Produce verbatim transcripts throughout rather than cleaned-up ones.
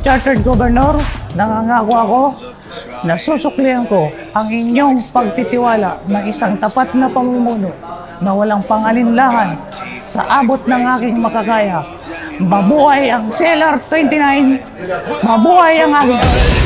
Chartered Governor, nangangako ako na susuklihan ko ang inyong pagtitiwala ng isang tapat na pamumuno na walang pangalinlangan sa abot ng aking makakaya. Mabuhay ang C L R twenty-nine! Mabuhay ang aking...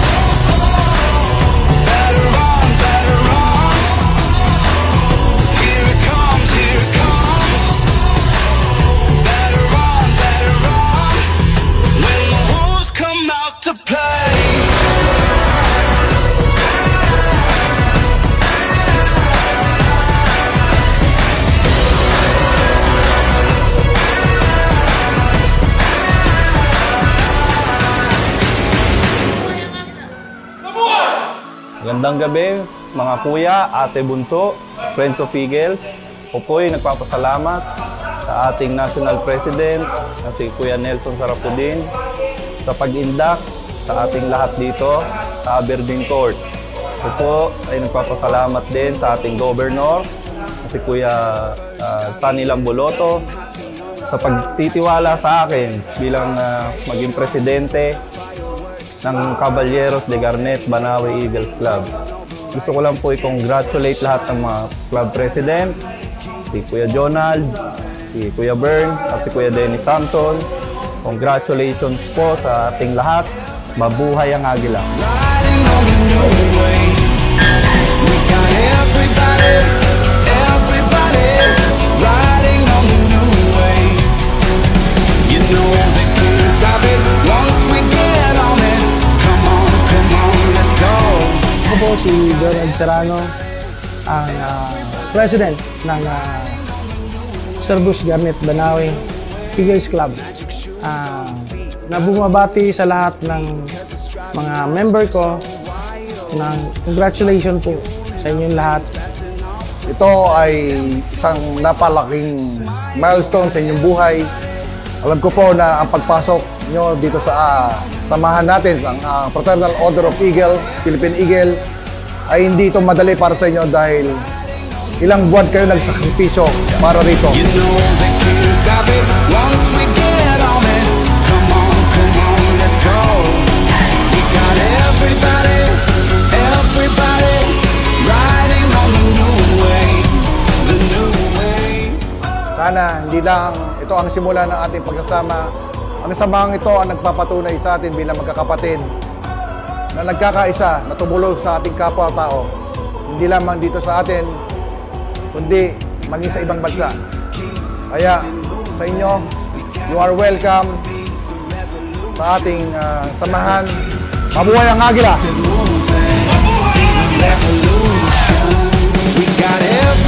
Magandang gabi, mga kuya, ate bunso, friends of Eagles. O po'y nagpapasalamat sa ating National President na si Kuya Nelson Sarapudin sa pag-indak sa ating lahat dito sa Aberdeen Court. O po ay nagpapasalamat din sa ating Governor na si Kuya uh, Sunny Lamboloto sa pagtitiwala sa akin bilang uh, maging presidente ng Caballeros de Garnet Banawe Eagles Club. Gusto ko lang po i-congratulate lahat ng mga club president, si Kuya Jonald, si Kuya Bern, at si Kuya Denny Samson. Congratulations po sa ating lahat. Mabuhay ang Agila! Ako po si Donald Serrano, ang uh, president ng uh, Servus Garnet Banawe Eagles Club. Uh, na bumabati sa lahat ng mga member ko ng congratulations po sa inyong lahat. Ito ay isang napalaking milestone sa inyong buhay. Alam ko po na ang pagpasok nyo dito sa uh, samahan natin, ang uh, Fraternal Order of Eagle, Philippine Eagle, ay hindi ito madali para sa inyo dahil ilang buwan kayo nagsakripisyo para rito. You know they can't stop it once we get on it. Come on, come on, let's go. We got everybody, everybody riding on the new way, the new way. Sana hindi lang ito ang simula ng ating pagsasama. Ang samahang ito ang nagpapatunay sa atin bilang magkakapatid na nagkakaisa, na tumulong sa ating kapwa-tao. Hindi lamang dito sa atin, kundi maging sa ibang bansa. Kaya sa inyo, you are welcome sa ating uh, samahan. Mabuhay ang Agila!